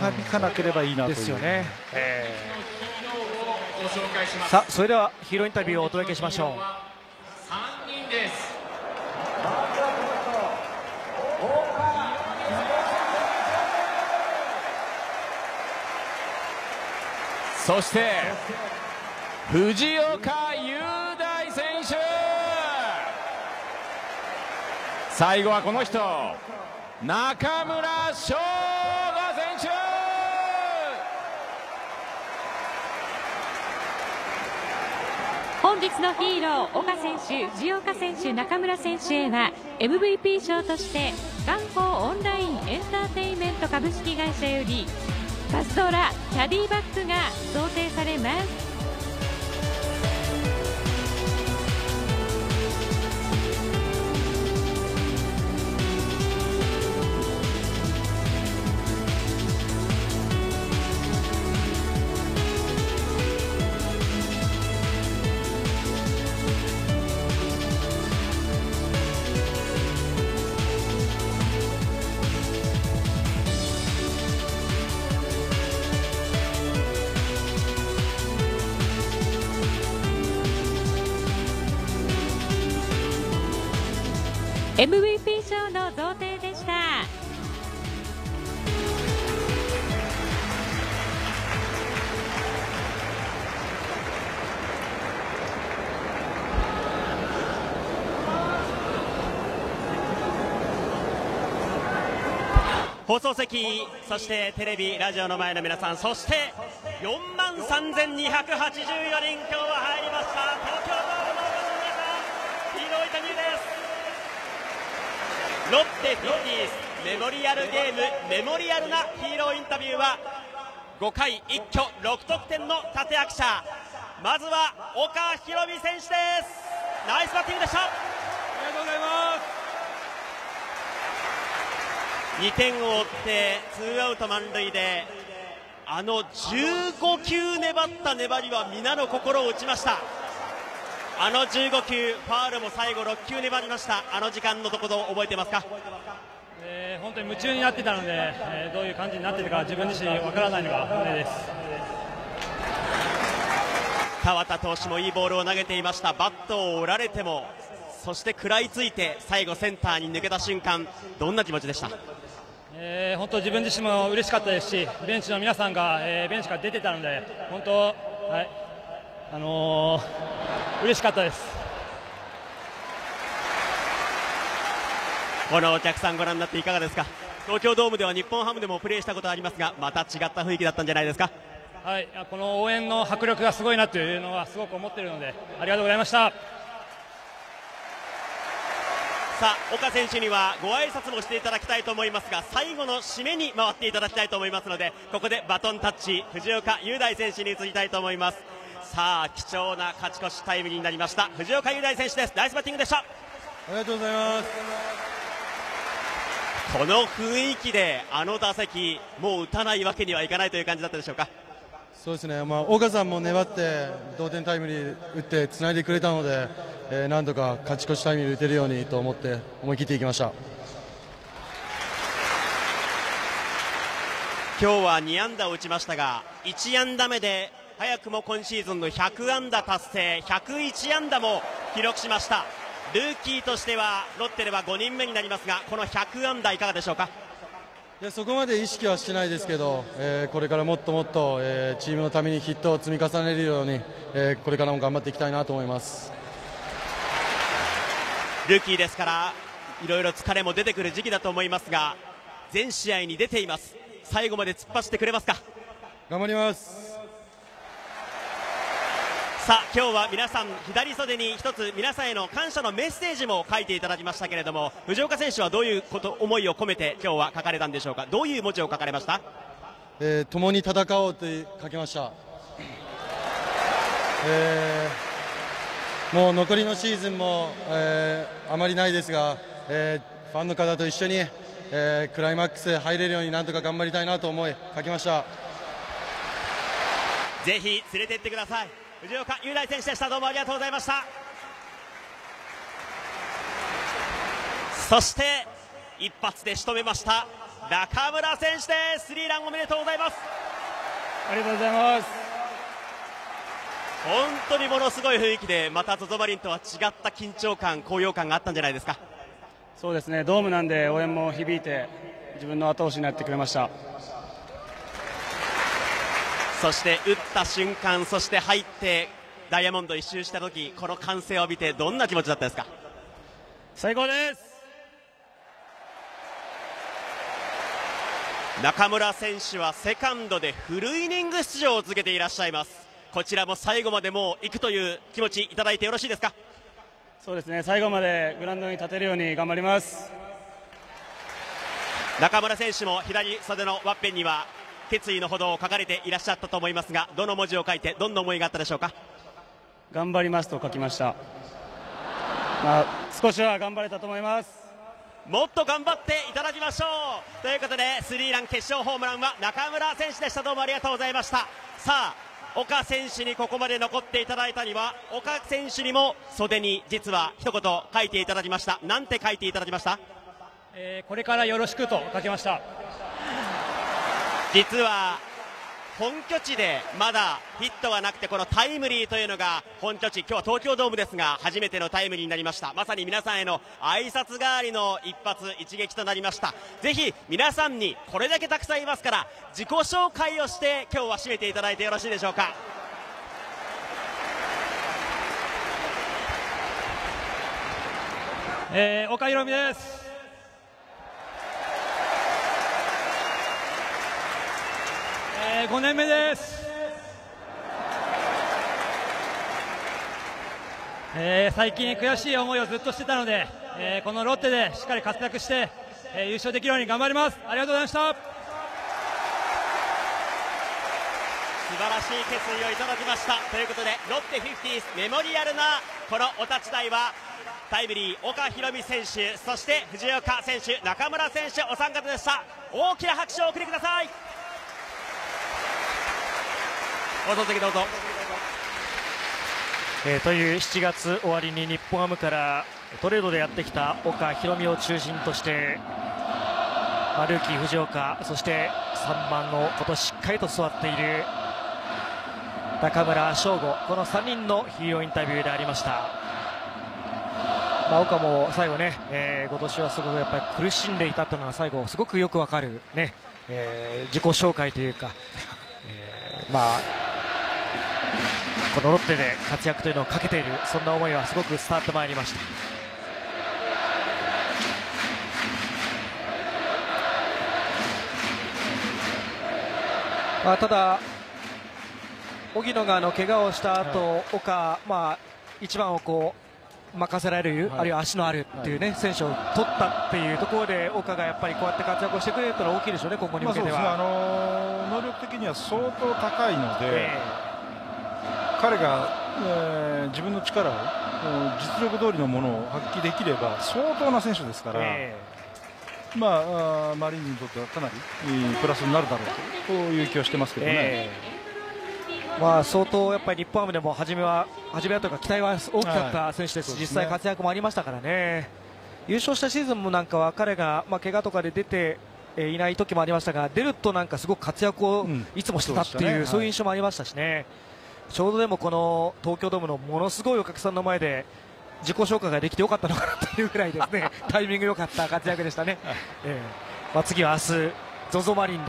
響かなければいいなというですよね。さあそれではヒーローインタビューをお届けしましょう。 3人です。そして藤岡雄大選手、最後はこの人、中村奨吾選手。 本日のヒーロー岡選手、藤岡選手、中村選手へは MVP 賞としてガンコーオンラインエンターテインメント株式会社よりパズドラキャディバッグが贈呈されます。MVP 賞の贈呈でした。 放送席、そしてテレビ、ラジオの前の皆さん、そして43,284人、今日は入りました東京ドームの皆さん、ヒーローインタビューです。ロッテフィフティーズメモリアルゲーム、メモリアルなヒーローインタビューは5回一挙6得点の立役者、まずは岡大海選手です。ナイスバッティングでした。ありがとうございます。2点を追って2アウト満塁で、あの15球粘った粘りは皆の心を打ちました。あの15球、ファウルも最後6球粘りました。あの時間のところ覚えてますか？ 本当に夢中になってたので、どういう感じになっているか自分自身わからないのが本音です。 川田投手もいいボールを投げていました。バットを折られても、そして食らいついて最後センターに抜けた瞬間、どんな気持ちでした？ 本当自分自身も嬉しかったですし、ベンチの皆さんが、ベンチから出てたので本当、はい、嬉しかったです。 このお客さんご覧になっていかがですか？東京ドームでは日本ハムでもプレーしたことありますが、また違った雰囲気だったんじゃないですか？ はい、この応援の迫力がすごいなというのはすごく思っているので、ありがとうございました。 さあ、岡選手にはご挨拶もしていただきたいと思いますが、最後の締めに回っていただきたいと思いますので、ここでバトンタッチ、藤岡雄大選手に移りたいと思います。さあ、貴重な勝ち越しタイムリーになりました藤岡雄大選手です。ナイスバッティングでした。ありがとうございます。 この雰囲気であの打席、もう打たないわけにはいかないという感じだったでしょうか？ そうですね、岡さんも粘って同点タイムリー打ってつないでくれたので、なんとか勝ち越しタイムリー打てるようにと思って思い切っていきました。 今日は2安打を打ちましたが、1安打目で早くも今シーズンの100安打達成、101安打も記録しました。ルーキーとしてはロッテでは5人目になりますが、この100安打いかがでしょうか？ いや、そこまで意識はしてないですけど、これからもっともっと、チームのためにヒットを積み重ねるように、これからも頑張っていきたいなと思います。 ルーキーですからいろいろ疲れも出てくる時期だと思いますが、全試合に出ています。最後まで突っ走ってくれますか？ 頑張ります。 さあ、今日は皆さん左袖に一つ皆さんへの感謝のメッセージも書いていただきましたけれども、藤岡選手はどういう思いを込めて今日は書かれたんでしょうか？どういう文字を書かれました？ 共に戦おうと書きました。もう残りのシーズンも、あまりないですが、ファンの方と一緒に、クライマックス入れるようになんとか頑張りたいなと思い書きました。 ぜひ連れて行ってください。藤岡雄大選手でした。どうもありがとうございました。そして一発で仕留めました中村選手です。スリーランおめでとうございます。 ありがとうございます。 本当にものすごい雰囲気で、また ZOZO マリンとは違った緊張感、高揚感があったんじゃないですか。 そうですね、ドームなんで応援も響いて自分の後押しになってくれました。 そして打った瞬間、そして入ってダイヤモンド一周した時、この歓声を見てどんな気持ちだったですか。 最高です。 中村選手はセカンドでフルイニング出場を続けていらっしゃいます。こちらも最後までもう行くという気持ちいただいてよろしいですか。 そうですね、最後までグラウンドに立てるように頑張ります。 中村選手も左袖のワッペンには決意のほどを書かれていらっしゃったと思いますが、どの文字を書いてどんな思いがあったでしょうか。 頑張りますと書きました。少しは頑張れたと思います。 もっと頑張っていただきましょうということで、スリーラン決勝ホームランは中村選手でした。どうもありがとうございました。さあ、岡選手にここまで残っていただいたには、岡選手にも袖に実は一言書いていただきました。なんて書いていただきました。 これからよろしくと書きました。 実は本拠地でまだヒットがなくて、このタイムリーというのが本拠地、今日は東京ドームですが初めてのタイムリーになりました。まさに皆さんへの挨拶代わりの一発一撃となりました。ぜひ皆さんに、これだけたくさんいますから自己紹介をして今日は締めていただいてよろしいでしょうか。 岡ひろみです。5年目です。最近悔しい思いをずっとしてたので、このロッテでしっかり活躍して、優勝できるように頑張ります。ありがとうございました。 素晴らしい決意をいただきました。ということで、ロッテフィフティーズメモリアルなこのお立ち台はタイムリー岡ひろみ選手、そして藤岡選手、中村選手お三方でした。大きな拍手をお送りください。お続きどうぞ。 という7月終わりに日本ハムからトレードでやってきた岡ひろみを中心として、ルーキー藤岡、そして3番の今年しっかりと座っている中村奨吾、この3人のヒーローインタビューでありました。岡も最後ね、今年はすごくやっぱり苦しんでいたというのが最後すごくよくわかるね、自己紹介というか、このロッテで活躍というのをかけている、そんな思いはすごく伝わってまいりました。ただ荻野が怪我をした後、岡、一番をこう任せられる、あるいは足のあるっていうね、選手を取ったっていうところで、岡がやっぱりこうやって活躍をしてくれるというのは大きいでしょうね、今後に向けては。 能力的には相当高いので、彼が、自分の力を実力通りのものを発揮できれば相当な選手ですから、マリーンズにとってはかなりプラスになるだろうという気はしてますけどね。 相当やっぱり日本ハムでも初めはというか期待は大きかった選手ですし、実際活躍もありましたからね。優勝したシーズンもなんかは彼が怪我とかで出ていない時もありましたが、出るとなんかすごく活躍をいつもしてたっていう、そういう印象もありましたしね。ちょうどでもこの東京ドームのものすごいお客さんの前で自己紹介ができてよかったのかなというぐらいですね、タイミング良かった活躍でしたね。次は明日 ZOZO マリン